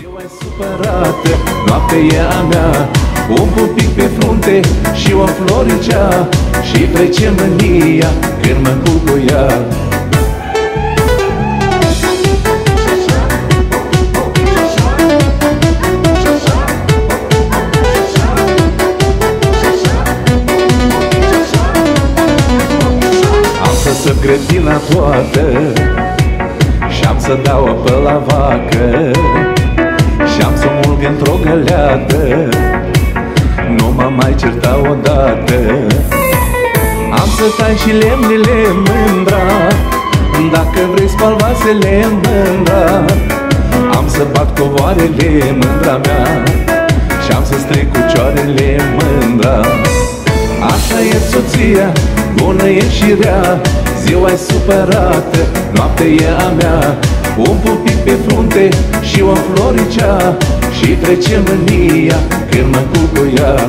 Ziua-i supărată, noaptea e a mea, un pupic pe frunte și o floricea, și trece mânia când mă culc cu ea. Am să săp grădina toată și-am să dau apă la vacă, și-am să mulg într-o găleată, nu mă mai certa odată. Am să tai și lemnele, mândra, dacă vrei spăl vasele, mândra. Am să bat covoarele, mândra mea, și-am să stric cucioarele, mândra. Așa e soția, bună e și rea, ziua-i supărată, noaptea e a mea, un pupic pe frunte și o floricea, și trece mânia când mă culc cu ea.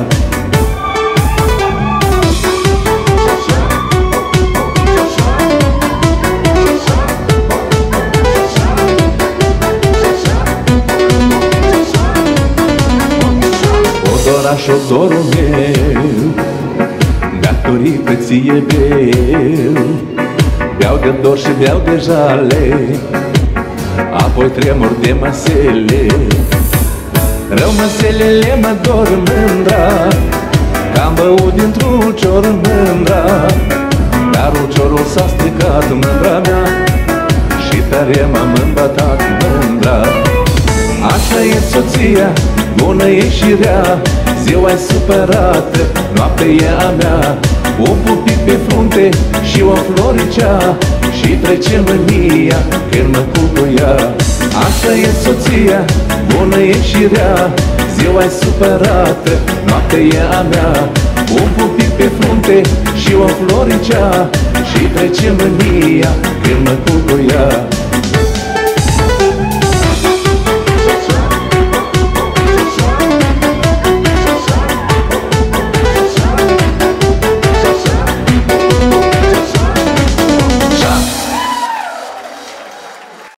Odoraș-odorul meu, datorită ție beau, beau de dor și beau de jale, apoi tremur de măsele. Rău măselele mă dor, mândra, că-am băut dintr-un ucior, mândra. Dar uciorul s-a stricat, mândra mea, și tare m-am îmbătat, mândra. Așa e soția, bună e și rea, ziua-i supărată, noaptea e a mea, un pupic pe frunte și o floricea, și trece mânia când mă culc cu ea. Așa e soția, bună e și rea, ziua-i supărată, noaptea e a mea, un pupic pe frunte și o floricea, și trece mânia când mă culc cu ea.